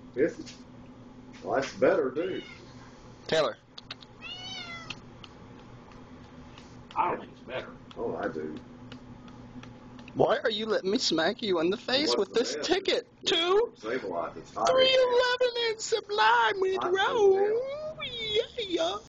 Is it? Well, that's better, too. Taylor. I don't think it's better. Oh, I do. Why are you letting me smack you in the face with this ticket? 2, Save a lot. It's hot. 311 and Sublime with Rome. Yeah.